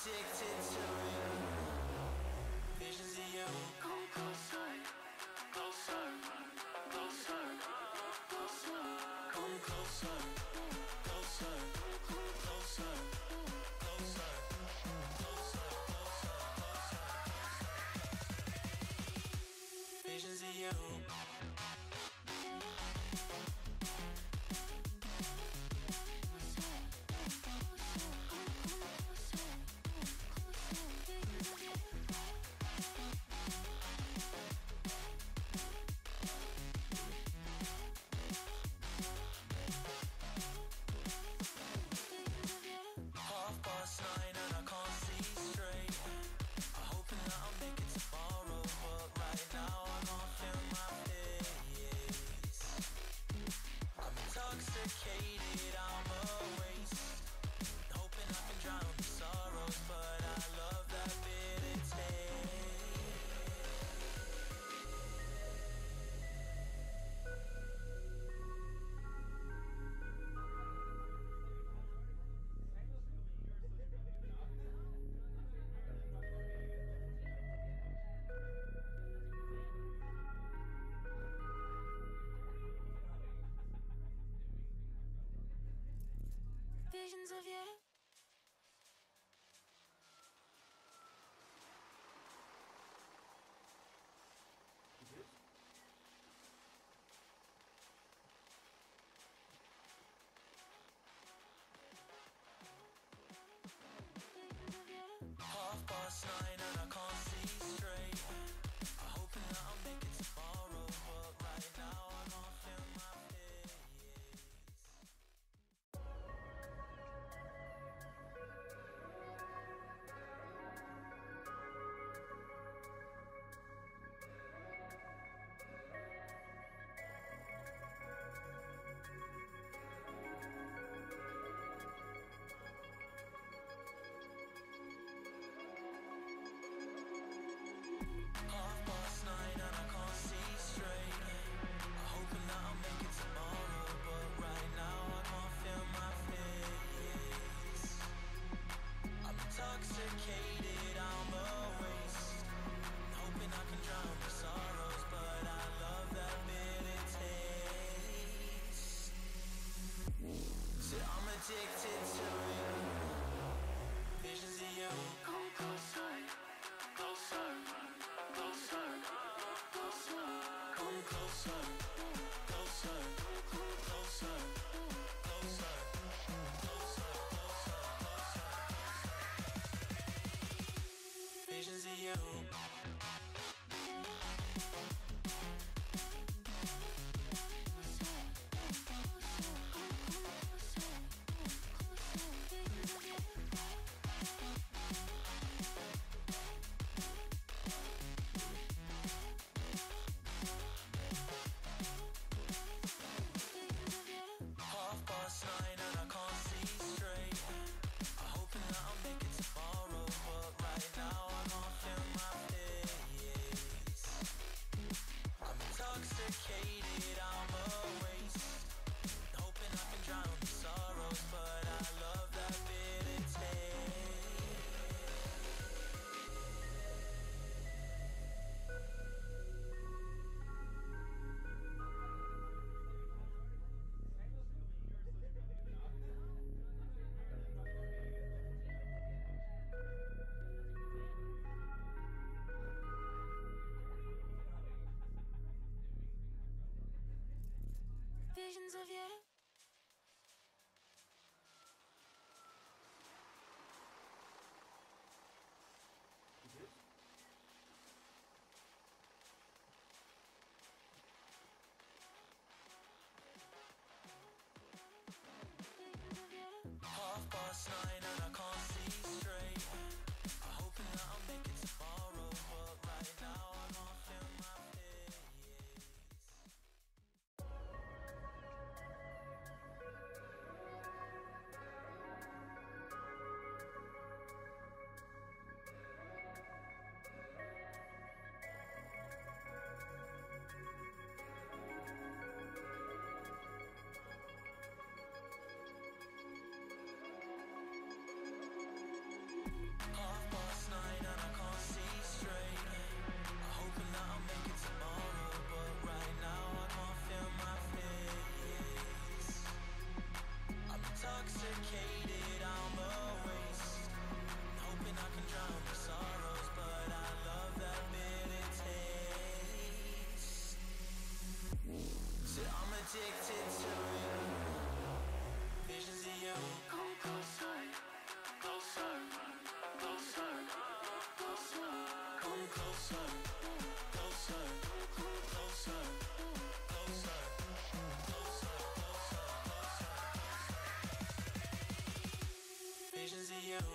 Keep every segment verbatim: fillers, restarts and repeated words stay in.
addicted to it. Visions of you. Come closer, closer, closer, closer. Come closer, closer, closer, closer, closer, closer, closer. Visions of you. Intoxicated, I'm a waste. Hoping I can drown the sorrows, but I love that bitter visions of you. Half past nine and I can't see straight. I'm hoping that I'll make it tomorrow, but right now I can't feel my face. Intoxicated, I'm a waste. Hoping I can drown the sorrows, but I love that bitter taste. So I'm addicted to it. Visions of you. Come closer, closer, closer, closer. Come closer, closer, closer, closer. Visions of you. Half past nine and I can't see straight. I'm hoping that I'll make it tomorrow, but right now I can't feel my face. I'm intoxicated, I'm a waste. Hoping I can drown the sorrows, but I love that bitter taste. Visions of you. Half past nine and I can't see straight. I'm hoping that I'll make it tomorrow, but right now I can't feel my face. closer, closer, closer, closer, closer, closer, closer. Visions of you.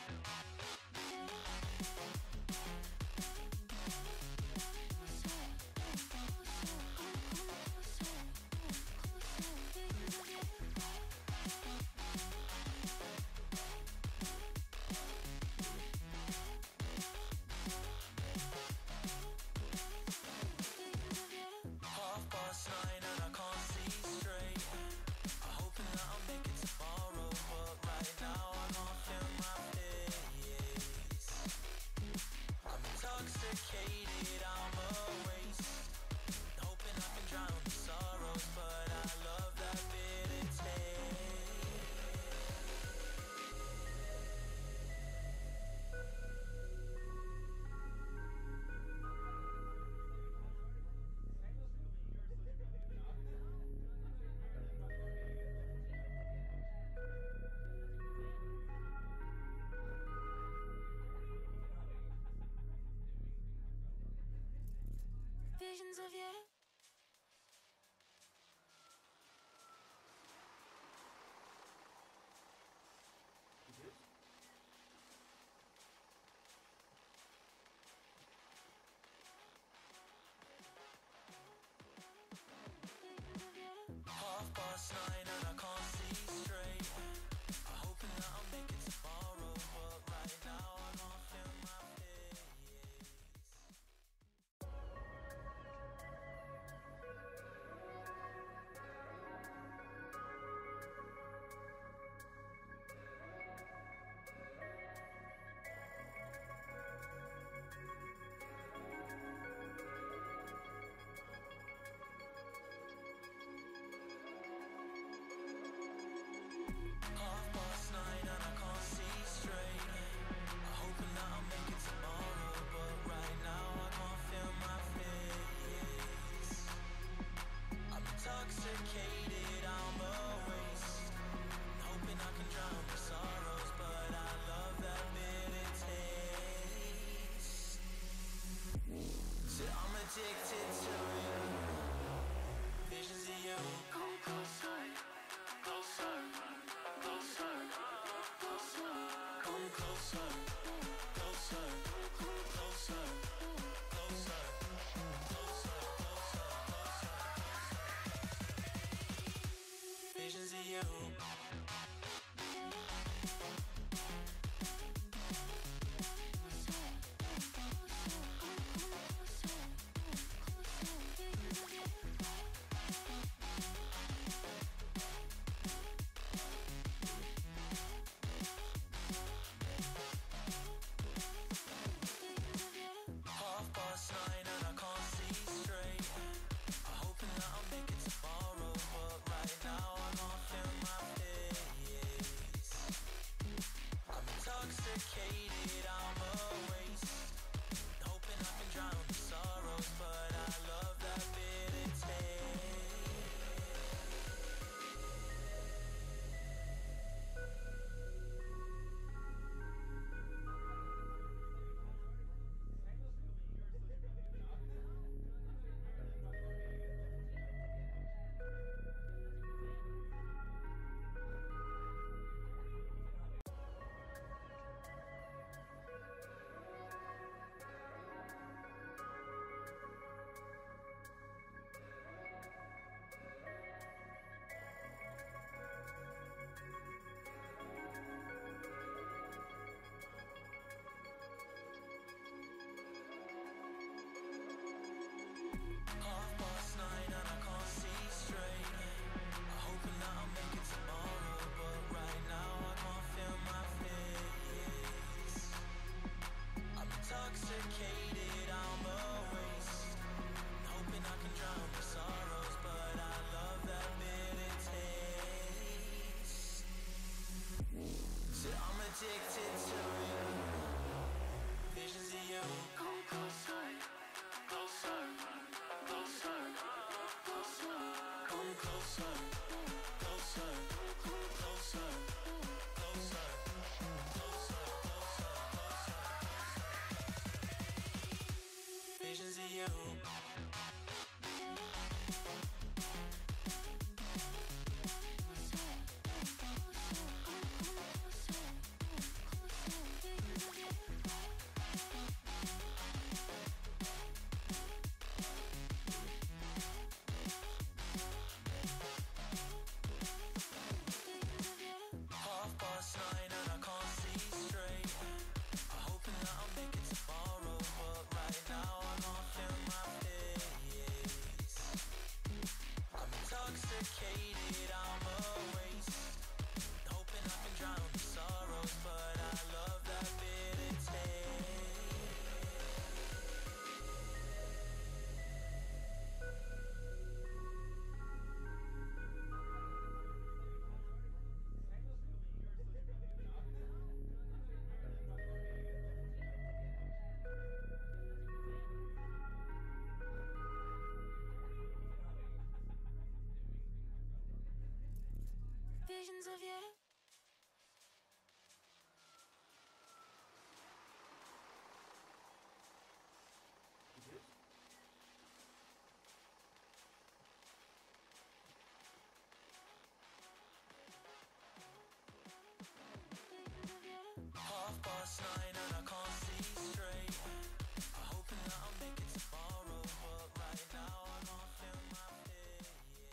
Intoxicated, I'm a waste. Hoping I can drown the sorrows, but I love that bitter taste. Visions of you. Half past nine and I can't see straight. I'm hoping that I'll make it tomorrow, but right now I'm off in my face. Half past nine and I can't see straight. I'm hoping that I'll make it tomorrow, but right now I can't feel my face. I'm intoxicated, I'm a waste. Hoping I can drown the sorrows, but I love that bitter taste. So I'm addicted to it. Visions of you. Come closer, closer, closer, closer. Come closer, closer, closer, closer, closer, closer, closer. Visions of you. Half past nine and I can't see straight. I'm hoping that I'll make it tomorrow, but right now I'm off in my face. you. Half past nine and I can't see straight. I'm hoping that I'll make it tomorrow, but right now I can't feel my face. I'm intoxicated, I'm a waste. Hoping I can drown the sorrows, but I love that bitter taste. Visions of you. Half past nine and I can't see straight. I'm hoping that I'll make it tomorrow, but right now I can't feel my face.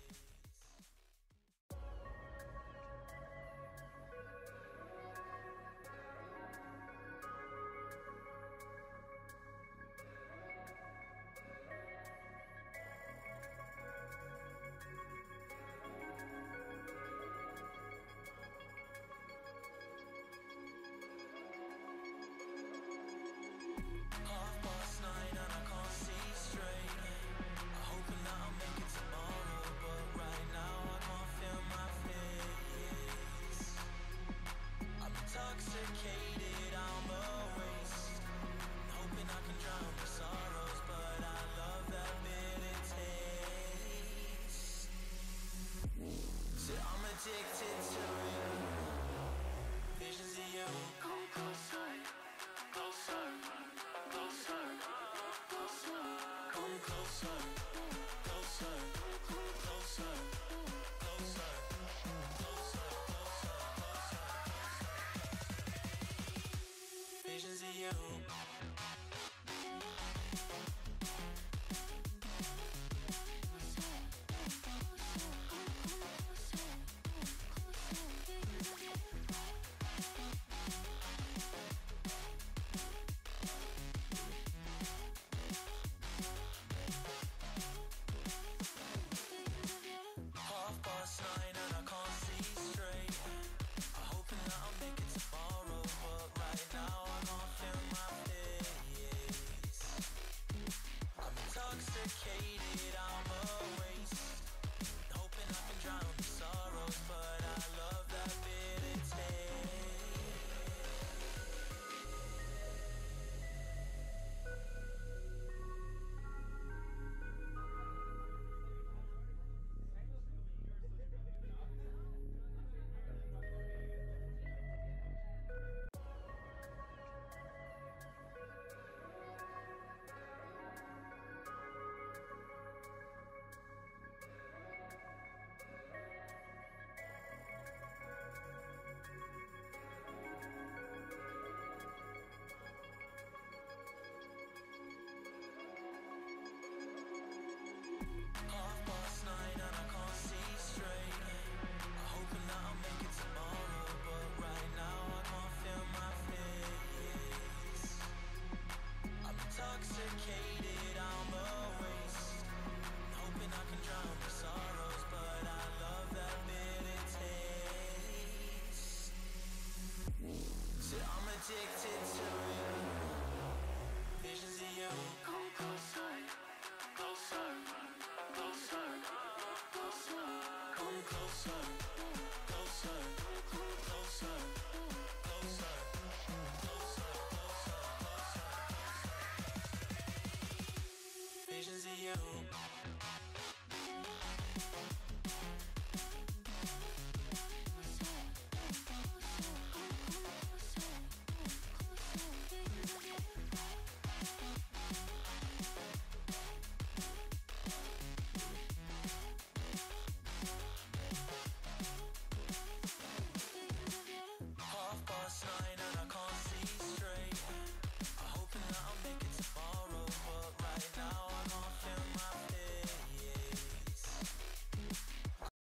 Half past nine and I can't see straight. I'm hoping that I'll make it tomorrow, but right now I can't feel my face. I'm intoxicated, I'm a waste. Hoping I can drown the sorrows, but I love that bitter taste. So I'm addicted to it. Visions of you. Come closer, closer, closer, closer. Come closer, closer, closer, closer, closer, closer. Visions of you. Half past nine and I can't see straight. I'm hoping that I'll make it tomorrow, but right now I can't feel my face. I'm intoxicated, I'm a waste. Hoping I can drown the sorrows, but I love that bitter taste. Half past nine and I can't see straight. I'm hoping that I'll make it tomorrow, but right now I can't feel my face. I'm intoxicated, I'm a waste. Hoping I can drown the sorrows, but I love that bitter taste. So I'm addicted to it. Visions of you. Come closer, closer, closer, closer. Come closer, closer, closer, closer, closer, closer, closer. Visions of you.